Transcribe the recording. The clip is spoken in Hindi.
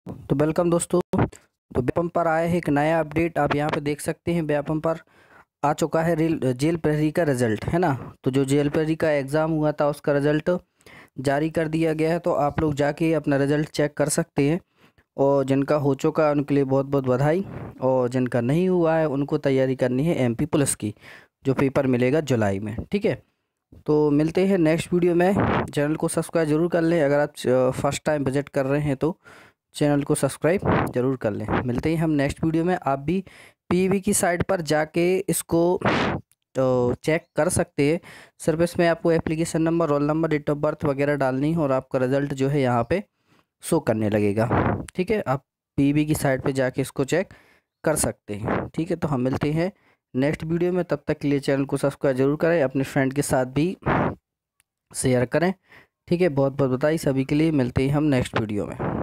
तो वेलकम दोस्तों। तो व्यापम पर आया है एक नया अपडेट। आप यहाँ पे देख सकते हैं व्यापम पर आ चुका है जेल प्रहरी का रिजल्ट, है ना। तो जो जेल प्रहरी का एग्ज़ाम हुआ था उसका रिजल्ट जारी कर दिया गया है। तो आप लोग जाके अपना रिजल्ट चेक कर सकते हैं। और जिनका हो चुका है उनके लिए बहुत बहुत बधाई। और जिनका नहीं हुआ है उनको तैयारी करनी है एमपी पुलिस की, जो पेपर मिलेगा जुलाई में। ठीक है। तो मिलते हैं नेक्स्ट वीडियो में। चैनल को सब्सक्राइब जरूर कर लें। अगर आप फर्स्ट टाइम विजिट कर रहे हैं तो चैनल को सब्सक्राइब जरूर कर लें। मिलते हैं हम नेक्स्ट वीडियो में। आप भी पीवी की साइट पर जाके इसको तो चेक कर सकते हैं। सिर्फ इसमें आपको application number, roll number, date of birth वगैरह डालनी है और आपका रिज़ल्ट जो है यहाँ पे शो करने लगेगा। ठीक है। आप पीवी की साइट पे जाके इसको चेक कर सकते हैं। ठीक है। तो हम मिलते हैं नेक्स्ट वीडियो में। तब तक के लिए चैनल को सब्सक्राइब जरूर करें, अपने फ्रेंड के साथ भी शेयर करें। ठीक है। बहुत बहुत बधाई सभी के लिए। मिलते हैं हम नेक्स्ट वीडियो में।